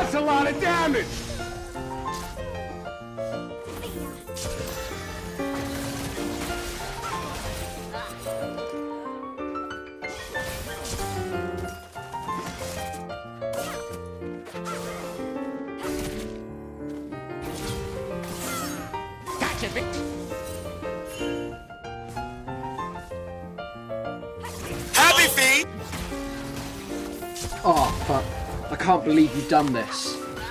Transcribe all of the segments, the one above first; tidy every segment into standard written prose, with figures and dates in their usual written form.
That's a lot of damage! Gotcha, Vic. Happy feet! Oh, fuck. I can't believe you've done this.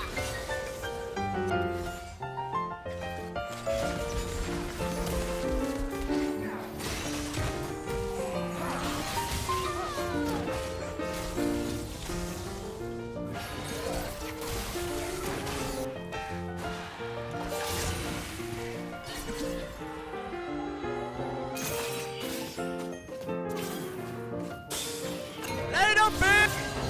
Let it up, Vic!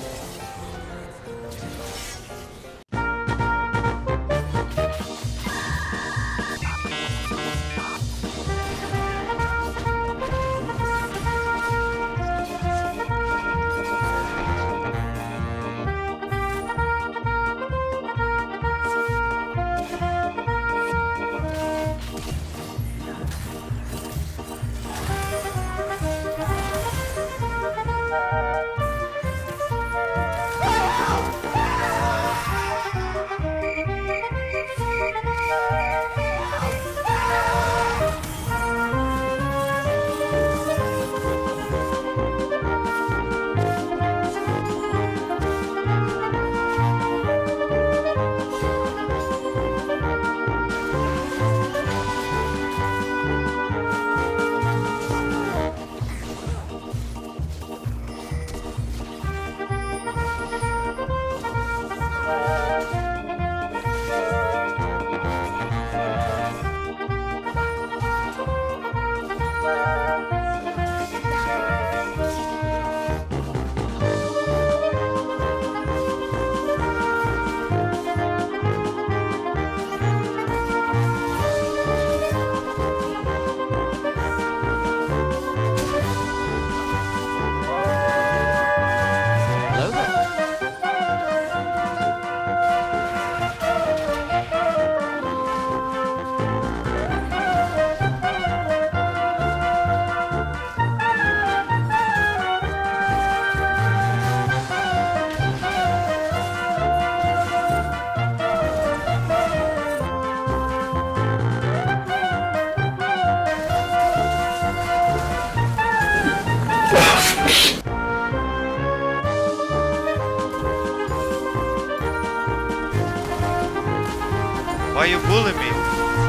Why you bullying me?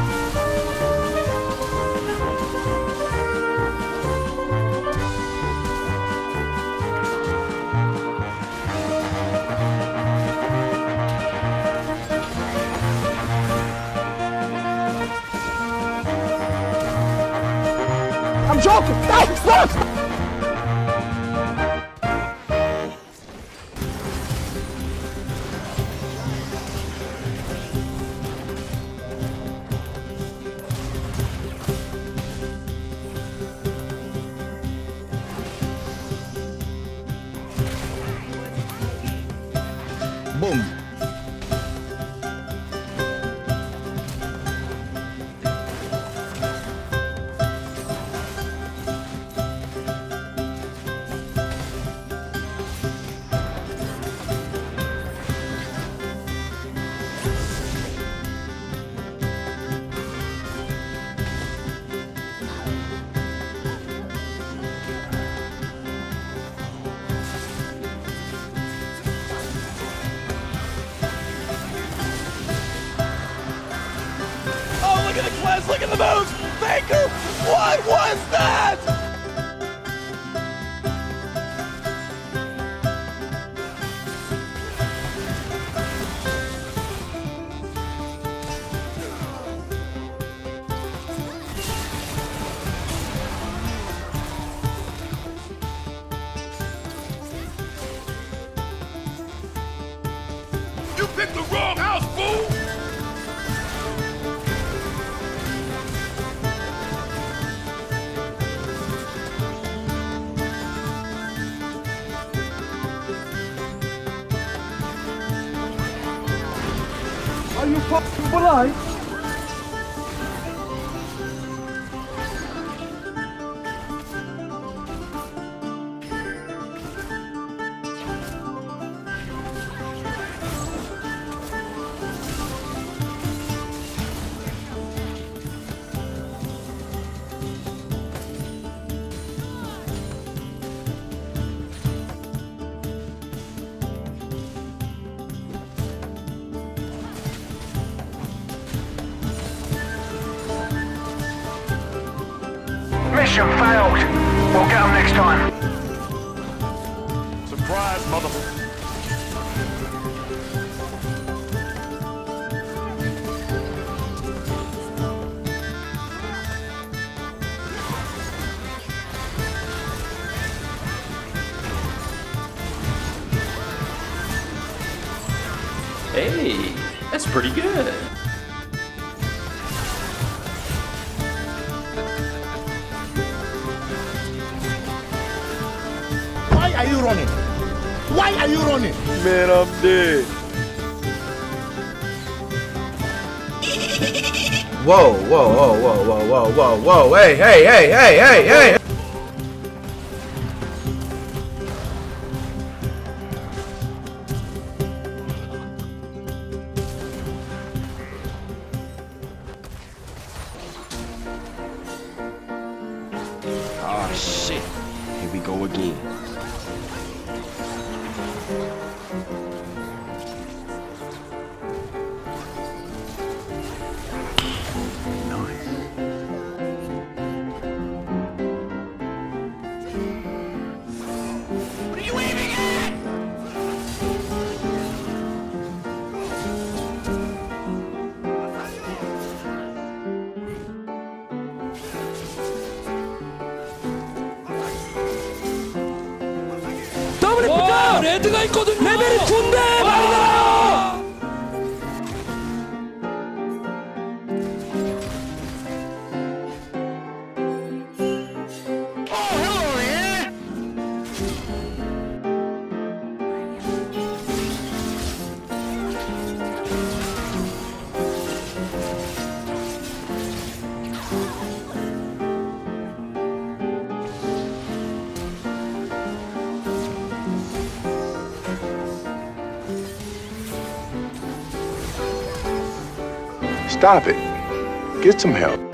I'm joking! No, stop! Boom. Oh, look at the class, look at the moves! Baker, what was that? You picked the wrong house, fool! you fucking blind? Mission failed. We'll get them next time. Surprise, motherfucker. Hey, that's pretty good. Why are you running? Why are you running? Man, I'm dead. Whoa, whoa, whoa, whoa, whoa, whoa, whoa, whoa, hey, hey, hey, hey, hey, hey! Oh shit. Here we go again. What are you aiming at? 와, 레드가 있거든요. 레벨이 2인데 많이 나와요. Stop it. Get some help.